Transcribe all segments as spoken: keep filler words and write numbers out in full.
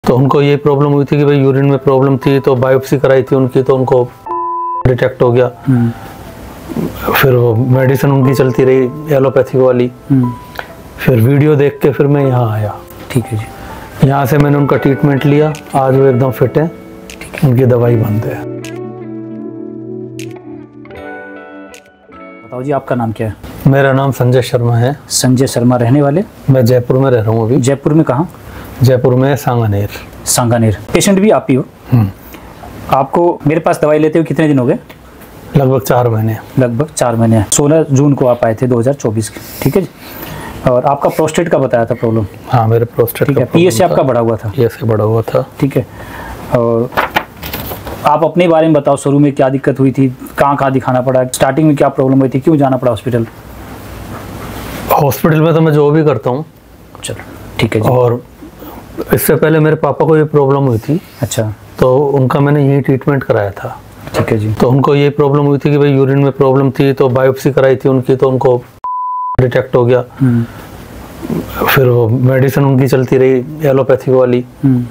तो उनको ये प्रॉब्लम हुई थी कि भाई यूरिन में प्रॉब्लम थी, तो बायोप्सी कराई थी उनकी, तो उनको डिटेक्ट हो गया। फिर वो मेडिसिन उनकी चलती रही एलोपैथी वाली। फिर वीडियो देख के फिर मैं यहाँ आया। ठीक है जी। यहाँ से मैंने उनका ट्रीटमेंट लिया, आज वो एकदम फिट है, उनकी दवाई बंद है। बताओ जी, आपका नाम क्या है? मेरा नाम संजय शर्मा है। संजय शर्मा, रहने वाले? मैं जयपुर में रह रहा हूँ अभी। जयपुर में कहाँ? जयपुर में सांगानेर। सांगानेर। पेशेंट भी आप ही हो? आपको मेरे पास दवाई लेते हुए कितने दिन हो गए? लगभग चार महीने। लगभग चार महीने। सोलह जून को आप आए थे दो हज़ार चौबीस के, ठीक है जी। और आपका प्रोस्टेट का बताया था प्रॉब्लम? हाँ, मेरे प्रोस्टेट ठीक है। पीएस आपका बढ़ा हुआ था? पीएस बढ़ा हुआ था। ठीक है। और आप अपने बारे में बताओ, शुरू में क्या दिक्कत हुई थी, कहाँ कहाँ दिखाना पड़ा, स्टार्टिंग में क्या प्रॉब्लम हुई थी, क्यों जाना पड़ा हॉस्पिटल? हॉस्पिटल में तो मैं जो भी करता हूँ। चलो ठीक है जी। और इससे पहले मेरे पापा को ये प्रॉब्लम हुई थी। अच्छा। तो उनका मैंने यही ट्रीटमेंट कराया था। ठीक है जी। तो उनको ये प्रॉब्लम हुई थी कि भाई यूरिन में प्रॉब्लम थी, तो बायोप्सी कराई थी उनकी, तो उनको डिटेक्ट हो गया। फिर वो मेडिसिन उनकी चलती रही एलोपैथी वाली।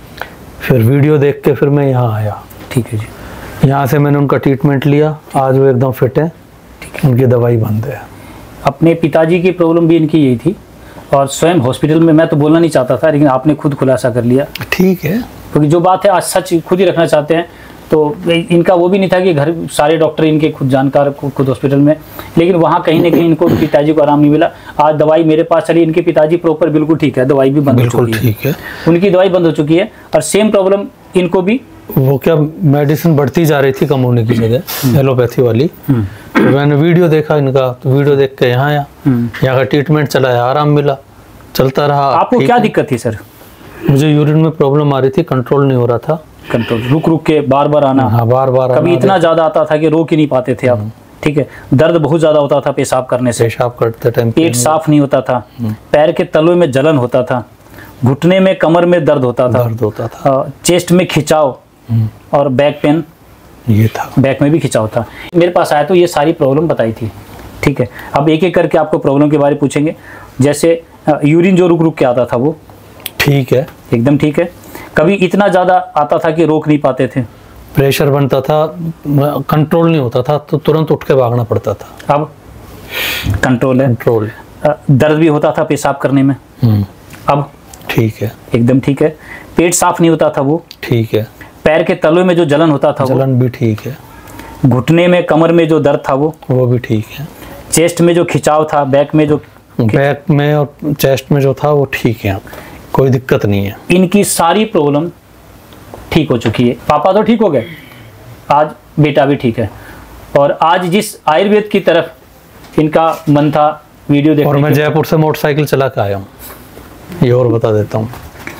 फिर वीडियो देख के फिर मैं यहाँ आया। ठीक है जी। यहाँ से मैंने उनका ट्रीटमेंट लिया, आज वो एकदम फिट है, उनकी दवाई बंद है। अपने पिताजी की प्रॉब्लम भी इनकी यही थी, और स्वयं हॉस्पिटल में मैं तो बोलना नहीं चाहता था, लेकिन आपने खुद खुलासा कर लिया। ठीक है, क्योंकि जो बात है आज सच खुद ही रखना चाहते हैं। तो इनका वो भी नहीं था कि घर सारे डॉक्टर इनके खुद जानकार खुद हॉस्पिटल में, लेकिन वहाँ कहीं ना कहीं इनको पिताजी को आराम नहीं मिला। आज दवाई मेरे पास चली, इनके पिताजी प्रॉपर बिल्कुल ठीक है, दवाई भी बंद हो चुकी है। ठीक है, उनकी दवाई बंद हो चुकी है। और सेम प्रॉब्लम इनको भी, वो क्या मेडिसिन बढ़ती जा रही थी कम होने की जगह, एलोपैथी वाली। तो मैंने वीडियो देखा इनका, तो वीडियो देख के यहाँ आया, यहाँ का ट्रीटमेंट चलाया, आराम मिला, चलता रहा। आपको क्या दिक्कत थी सर? मुझे यूरिन में प्रॉब्लम आ रही थी, कंट्रोल नहीं हो रहा था। कंट्रोल रुक रुक के बार बार आना। हाँ, बार बार कभी इतना ज्यादा आता था कि रोक ही नहीं पाते थे आप। ठीक है। दर्द बहुत ज्यादा होता था पेशाब करने से, पेशाब करते टाइम पेट साफ नहीं होता था, पैर के तलवे में जलन होता था, घुटने में कमर में दर्द होता था, दर्द होता था, चेस्ट में खिंचाव और बैक पेन, ये था, बैक में भी खिंचाव था। मेरे पास आया तो ये सारी प्रॉब्लम बताई थी। ठीक है। अब एक एक करके आपको प्रॉब्लम के बारे में पूछेंगे। जैसे यूरिन जो रुक रुक के आता था वो ठीक है, एकदम ठीक है। कभी इतना ज्यादा आता था कि रोक नहीं पाते थे? प्रेशर बनता था, कंट्रोल नहीं होता था, तो तुरंत उठ के भागना पड़ता था। अब कंट्रोल है। कंट्रोल। दर्द भी होता था पेशाब करने में? अब ठीक है, एकदम ठीक है। पेट साफ नहीं होता था वो? ठीक है। पैर के तलवे में जो जलन होता था, जलन भी ठीक है। घुटने में कमर में जो दर्द था वो वो भी ठीक है। चेस्ट में जो खिंचाव था, बैक में जो बैक में और चेस्ट में जो था वो ठीक है, कोई दिक्कत नहीं है। इनकी सारी प्रॉब्लम ठीक हो चुकी है। पापा तो ठीक हो गए, आज बेटा भी ठीक है। और आज जिस आयुर्वेद की तरफ इनका मन था वीडियो देखने, और मैं जयपुर से मोटरसाइकिल चला के आया हूँ, ये और बता देता हूँ।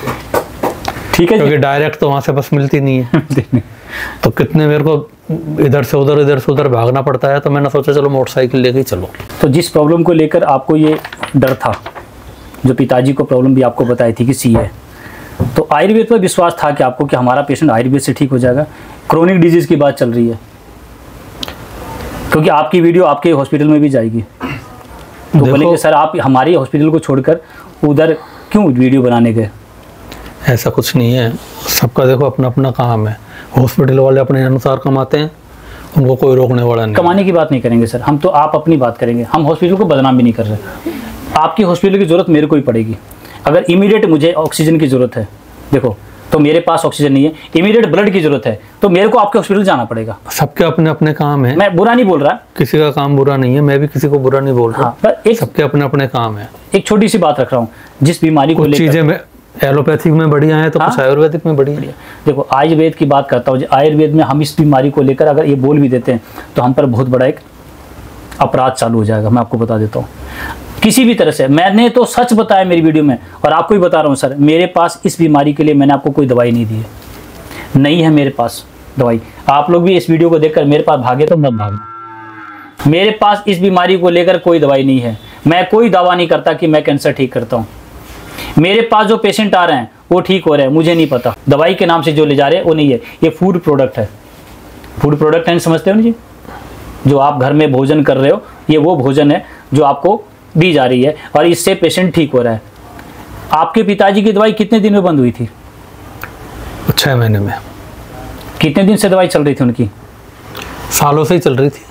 ठीक है, क्योंकि डायरेक्ट तो वहाँ से बस मिलती नहीं है तो कितने मेरे को इधर से उधर इधर से उधर भागना पड़ता है, तो मैंने सोचा चलो मोटरसाइकिल लेके चलो। तो जिस प्रॉब्लम को लेकर आपको ये डर था, जो पिताजी को प्रॉब्लम भी आपको बताई थी कि सी है, तो आयुर्वेद पर विश्वास था कि आपको कि हमारा पेशेंट आयुर्वेद से ठीक हो जाएगा। क्रोनिक डिजीज की बात चल रही है, क्योंकि आपकी वीडियो आपके हॉस्पिटल में भी जाएगी, तो बोलेंगे सर आप हमारे हॉस्पिटल को छोड़कर उधर क्यों वीडियो बनाने गए? ऐसा कुछ नहीं है, सबका देखो अपना अपना काम है। हॉस्पिटल वाले अपने अनुसार कमाते हैं, उनको कोई रोकने वाला नहीं। कमाने की बात नहीं करेंगे सर, हम तो आप अपनी बात करेंगे। हम हॉस्पिटल को बदनाम भी नहीं कर रहे। आपकी हॉस्पिटल की ज़रूरत मेरे को ही पड़ेगी। अगर इमीडिएट मुझे ऑक्सीजन की ज़रूरत है, देखो तो मेरे पास ऑक्सीजन नहीं है, इमीडिएट ब्लड की ज़रूरत है, तो मेरे को आपके हॉस्पिटल जाना पड़ेगा। सबके अपने अपने काम है, मैं बुरा नहीं बोल रहा, किसी का काम बुरा नहीं है, मैं भी किसी को बुरा नहीं बोल रहा। हाँ, पर एक सबके अपने अपने काम है। एक छोटी सी बात रख रहा हूँ, जिस बीमारी को लेकर चीज़ें में एलोपैथिक में बढ़िया है, तो हाँ? कुछ आयुर्वेदिक में बढ़िया है। देखो आयुर्वेद की बात करता हूँ, आयुर्वेद में हम इस बीमारी को लेकर अगर ये बोल भी देते हैं तो हम पर बहुत बड़ा एक अपराध चालू हो जाएगा। मैं आपको बता देता हूँ, किसी भी तरह से। मैंने तो सच बताया मेरी वीडियो में, और आपको भी बता रहा हूँ सर, मेरे पास इस बीमारी के लिए मैंने आपको कोई दवाई नहीं दी है, नहीं है मेरे पास दवाई। आप लोग भी इस वीडियो को देखकर मेरे पास भागे तो मत भागना। मेरे पास इस बीमारी को लेकर कोई दवाई नहीं है। मैं कोई दावा नहीं करता कि मैं कैंसर ठीक करता हूँ। मेरे पास जो पेशेंट आ रहे हैं वो ठीक हो रहे हैं, मुझे नहीं पता। दवाई के नाम से जो ले जा रहे हैं वो नहीं है, ये फूड प्रोडक्ट है। फूड प्रोडक्ट है, समझते हो ना जी? जो आप घर में भोजन कर रहे हो, ये वो भोजन है जो आपको दी जा रही है, और इससे पेशेंट ठीक हो रहा है। आपके पिताजी की दवाई कितने दिन में बंद हुई थी? छः महीने में। कितने दिन से दवाई चल रही थी उनकी? सालों से ही चल रही थी।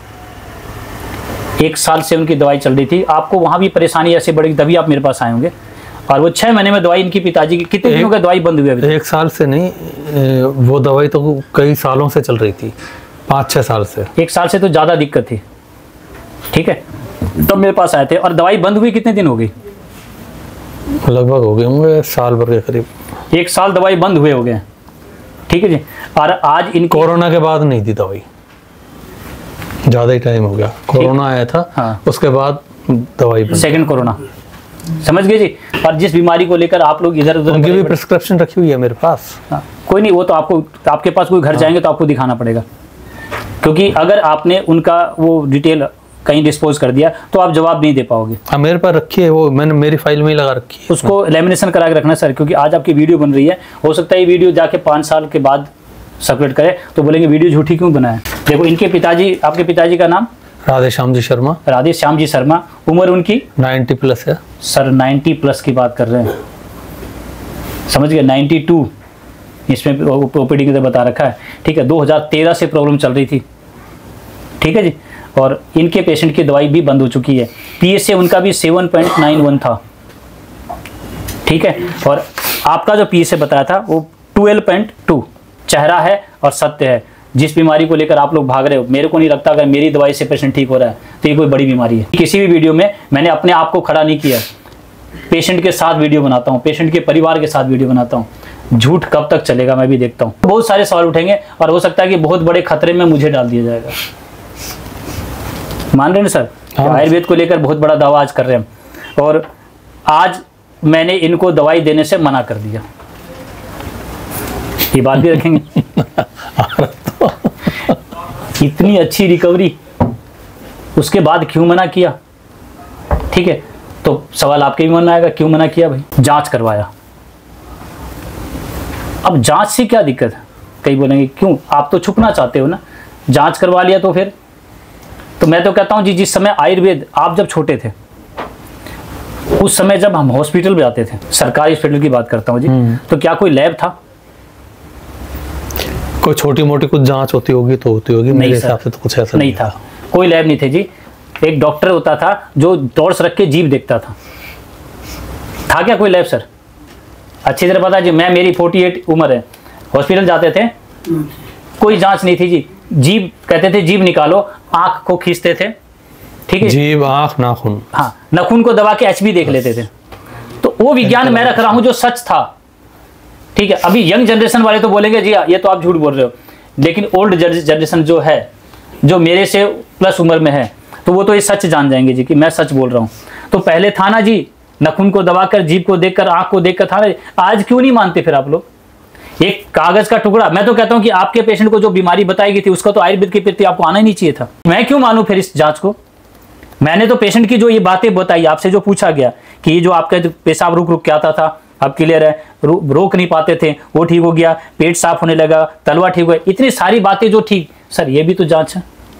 एक साल से उनकी दवाई चल रही थी। आपको वहाँ भी परेशानी ऐसे बढ़ी तभी आप मेरे पास आए होंगे। और वो छः महीने में दवाई इनकी पिताजी की कितने दिनों का दवाई बंद हुई अभी? एक साल से नहीं, वो दवाई तो कई सालों से चल रही थी, पाँच छः साल से। एक साल से तो ज़्यादा दिक्कत थी, ठीक है। तब मेरे पास आए थे। और दवाई बंद हुई कितने दिन हो गई? लगभग हो गए होंगे साल भर के करीब। एक साल दवाई बंद हुए हो गए, ठीक है जी। और आज इन कोरोना के बाद नहीं थी दवाई, ज़्यादा ही टाइम हो गया। कोरोना आया था, हाँ। उसके बाद दवाई, सेकंड कोरोना, समझ गए जी। और जिस बीमारी को लेकर आप लोग इधर उधर, उनकी भी प्रिस्क्रिप्शन रखी हुई है मेरे पास। हाँ, कोई नहीं, वो तो आपको, आपके पास कोई घर हाँ। जाएंगे तो आपको दिखाना पड़ेगा, क्योंकि अगर आपने उनका वो डिटेल कहीं डिस्पोज कर दिया तो आप जवाब नहीं दे पाओगे। हाँ, मेरे पास रखी है वो, मैंने मेरी फाइल में ही लगा रखी है। उसको लेमिनेशन करा के रखना सर, क्योंकि आज आपकी वीडियो बन रही है, हो सकता है ये वीडियो जाके पाँच साल के बाद सर्कुलेट करे तो बोलेंगे वीडियो झूठी क्यों बनाया। देखो इनके पिताजी, आपके पिताजी का नाम? राधे श्याम जी शर्मा। राधे श्याम जी शर्मा। उम्र उनकी नाइन्टी प्लस है सर। नाइन्टी प्लस की बात कर रहे हैं, समझ गए। नाइन्टी टू इसमें ओपीडी के बता रखा है, ठीक है। दो हज़ार तेरह से प्रॉब्लम चल रही थी, ठीक है जी। और इनके पेशेंट की दवाई भी बंद हो चुकी है। पीएसए उनका भी सेवन पॉइंट नाइन वन था, ठीक है। और आपका जो पीएसए बताया था वो ट्वेल्व पॉइंट टू। चेहरा है और सत्य है। जिस बीमारी को लेकर आप लोग भाग रहे हो, मेरे को नहीं लगता अगर मेरी दवाई से पेशेंट ठीक हो रहा है तो ये कोई बड़ी बीमारी है। किसी भी वीडियो में मैंने अपने आप को खड़ा नहीं किया, पेशेंट के साथ वीडियो बनाता हूँ, पेशेंट के परिवार के साथ वीडियो बनाता हूँ। झूठ कब तक चलेगा मैं भी देखता हूँ। बहुत सारे सवाल उठेंगे और हो सकता है कि बहुत बड़े खतरे में मुझे डाल दिया जाएगा। मान रहे हैं सर? हाँ। आयुर्वेद को लेकर बहुत बड़ा दावा आज कर रहे हैं, और आज मैंने इनको दवाई देने से मना कर दिया। ये बात भी रखेंगे। इतनी अच्छी रिकवरी, उसके बाद क्यों मना किया? ठीक है, तो सवाल आपके भी मन में आएगा क्यों मना किया भाई? जांच करवाया। अब जांच से क्या दिक्कत है? कई बोलेंगे क्यों, आप तो छुपना चाहते हो ना, जांच करवा लिया तो फिर। तो मैं तो कहता हूं जी, जिस समय आयुर्वेद, आप जब छोटे थे उस समय जब हम हॉस्पिटल में जाते थे, सरकारी हॉस्पिटल की बात करता हूं जी, तो क्या कोई लैब था? कोई छोटी मोटी कुछ जांच होती होगी तो होती होगी, मेरे हिसाब से तो कुछ ऐसा नहीं था। कोई लैब नहीं थे जी। एक डॉक्टर होता था जो टॉर्च रख के जीभ देखता था। था क्या कोई लैब सर? अच्छी तरह पता जी, मैं मेरी अड़तालीस उम्र है, हॉस्पिटल जाते थे, कोई जांच नहीं थी जी। जीभ कहते थे जीभ निकालो, आंख को खींचते थे, ठीक है, जीभ, आंख, नाखून, हाँ, नाखून को दबा के एचबी देख लेते थे। तो वो विज्ञान मैं रख रहा हूं जो सच था, ठीक है। अभी यंग जनरेशन वाले तो बोलेंगे जी ये तो आप झूठ बोल रहे हो, लेकिन ओल्ड जनरेशन जो है, जो मेरे से प्लस उम्र में है, तो वो तो ये सच जान जाएंगे जी कि मैं सच बोल रहा हूँ। तो पहले था ना जी, नाखून को दबाकर, जीभ को देखकर, आंख को देखकर था ना। आज क्यों नहीं मानते फिर आप लोग? एक कागज का टुकड़ा, मैं तो कहता हूं कि आपके पेशेंट को जो बीमारी बताई गई थी उसका तो आयुर्वेद के प्रति आपको आना ही नहीं चाहिए था। मैं क्यों मानूं फिर इस जांच को? मैंने तो पेशेंट की जो ये बातें बताई, आपसे जो पूछा गया कि ये जो आपका जो पेशाब रुक रुक के आता था, अब क्लियर है, रो, रोक नहीं पाते थे, वो ठीक हो गया, पेट साफ होने लगा, तलवा ठीक हो गया, इतनी सारी बातें जो ठीक, सर ये भी तो जांच है।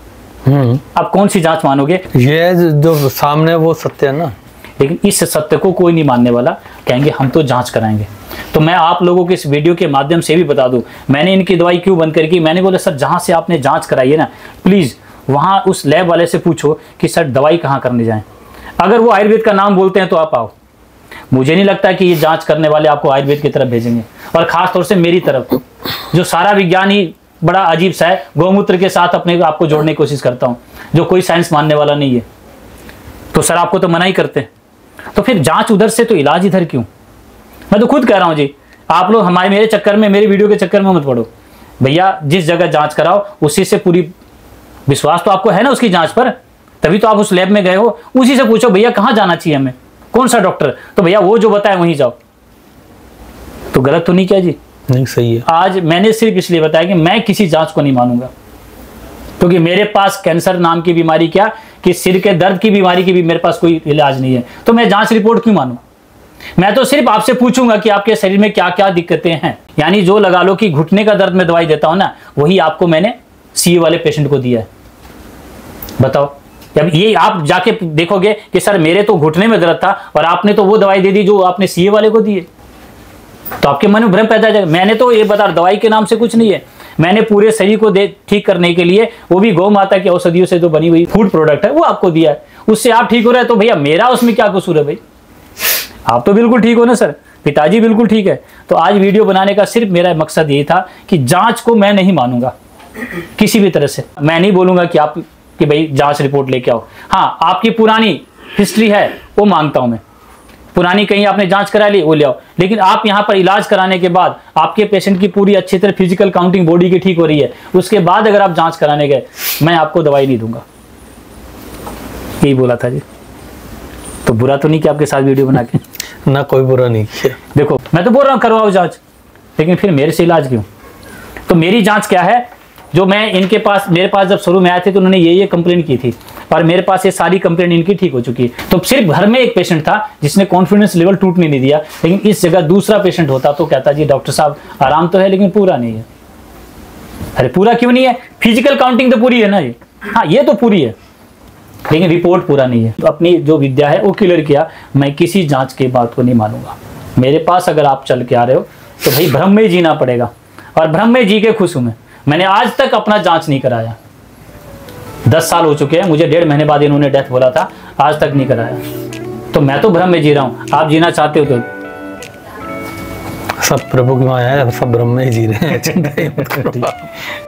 आप कौन सी जांच मानोगे? ये जो सामने वो सत्य है ना। लेकिन इस सत्य को कोई नहीं मानने वाला, कहेंगे हम तो जांच कराएंगे। तो मैं आप लोगों के इस वीडियो के माध्यम से भी बता दूं, मैंने इनकी दवाई क्यों बंद करी? मैंने बोला सर जहां से आपने जांच कराई है ना, प्लीज वहां उस लैब वाले से पूछो कि सर दवाई कहाँ करने जाएं। अगर वो आयुर्वेद का नाम बोलते हैं तो आप आओ। मुझे नहीं लगता कि ये जांच करने वाले आपको आयुर्वेद की तरफ भेजेंगे, और खास तौर से मेरी तरफ, जो सारा विज्ञान ही बड़ा अजीब सा है, गौमूत्र के साथ अपने आप को जोड़ने की कोशिश करता हूँ, जो कोई साइंस मानने वाला नहीं है। तो सर आपको तो मना ही करते हैं, तो फिर जांच उधर से तो इलाज इधर क्यों? मैं तो खुद कह रहा हूं जी, आप लोग हमारे मेरे चक्कर में, मेरे वीडियो के चक्कर में मत पड़ो भैया। जिस जगह जांच कराओ उसी से पूरी विश्वास तो आपको है ना उसकी जांच पर, तभी तो आप उस लैब में गए हो। उसी से पूछो भैया कहाँ जाना चाहिए हमें, कौन सा डॉक्टर, तो भैया वो जो बताए वहीं जाओ। तो गलत तो नहीं किया जी? नहीं, सही है। आज मैंने सिर्फ इसलिए बताया कि मैं किसी जांच को नहीं मानूंगा, क्योंकि मेरे पास कैंसर नाम की बीमारी, क्या कि सिर के दर्द की बीमारी की भी मेरे पास कोई इलाज नहीं है, तो मैं जांच रिपोर्ट क्यों मानूं? मैं तो सिर्फ आपसे पूछूंगा कि आपके शरीर में क्या क्या दिक्कतें हैं। यानी जो लगा लो कि घुटने का दर्द में दवाई देता हूं ना, वही आपको मैंने सीए वाले पेशेंट को दिया है। बताओ, अब ये आप जाके देखोगे कि सर मेरे तो घुटने में दर्द था और आपने तो वो दवाई दे दी जो आपने सीए वाले को दी है। तो आपके मन में भ्रम पैदा हो जाएगा। मैंने तो ये बता, दवाई के नाम से कुछ नहीं है, मैंने पूरे शरीर को दे ठीक करने के लिए वो भी गौ माता की औषधियों से जो बनी हुई फूड प्रोडक्ट है वो आपको दिया है, उससे आप ठीक हो रहे हैं। तो भैया मेरा उसमें क्या कसूर है भाई? आप तो बिल्कुल ठीक हो ना सर, पिताजी बिल्कुल ठीक है। तो आज वीडियो बनाने का सिर्फ मेरा मकसद ये था कि जांच को मैं नहीं मानूंगा किसी भी तरह से। मैं नहीं बोलूंगा कि आप कि भाई जांच रिपोर्ट लेके आओ। हाँ, आपकी पुरानी हिस्ट्री है वो मांगता हूं मैं, पुरानी कहीं आपने जांच करा ली वो ले आओ। लेकिन आप यहाँ पर इलाज कराने के बाद आपके पेशेंट की पूरी अच्छी तरह फिजिकल काउंटिंग बॉडी की ठीक हो रही है, उसके बाद अगर आप जांच कराने गए, मैं आपको दवाई नहीं दूंगा। यही बोला था जी। तो बुरा तो नहीं किया आपके साथ वीडियो बना के? ना, कोई बुरा नहीं किया। देखो मैं तो बोल रहा हूँ करवाओ जांच, लेकिन फिर मेरे से इलाज क्यों? तो मेरी जांच क्या है, जो मैं इनके पास, मेरे पास जब शुरू में आए थे तो उन्होंने ये ये कंप्लेन की थी और मेरे पास ये सारी कंप्लेन इनकी ठीक हो चुकी है। तो सिर्फ घर में एक पेशेंट था जिसने कॉन्फिडेंस लेवल टूटने नहीं दिया, लेकिन इस जगह दूसरा पेशेंट होता तो कहता जी डॉक्टर साहब आराम तो है लेकिन पूरा नहीं है। अरे पूरा क्यों नहीं है? फिजिकल काउंटिंग तो पूरी है ना ये, हाँ ये तो पूरी है, लेकिन रिपोर्ट पूरा नहीं है। तो अपनी जो विद्या है वो क्लियर किया, मैं किसी जांच की बात को नहीं मानूंगा। मेरे पास अगर आप चल के आ रहे हो तो भाई भ्रम में जीना पड़ेगा, और भ्रम में जी के खुश हूं मैं। मैंने आज तक अपना जांच नहीं कराया, दस साल हो चुके हैं, मुझे डेढ़ महीने बाद इन्होंने डेथ बोला था, आज तक नहीं कराया। तो मैं तो भ्रम में जी रहा हूं, आप जीना चाहते हो तो सब प्रभु की माया है, सब भ्रम में ही जी रहे हैं।